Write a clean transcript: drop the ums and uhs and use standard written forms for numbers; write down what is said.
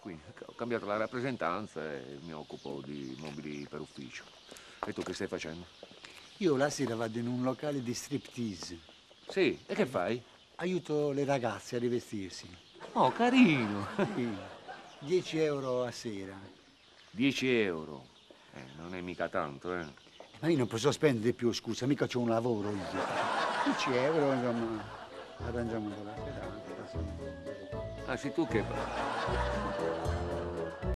Quindi ho cambiato la rappresentanza e mi occupo di mobili per ufficio. E tu che stai facendo? Io la sera vado in un locale di striptease. Sì, e che fai? Aiuto le ragazze a rivestirsi. Oh, carino! Sì, 10 euro a sera. 10 euro. Non è mica tanto, eh. Ma io non posso spendere più, scusa, mica c'ho un lavoro io. 10 euro, insomma, arrangiamo con la serata. Ah, sei tu che...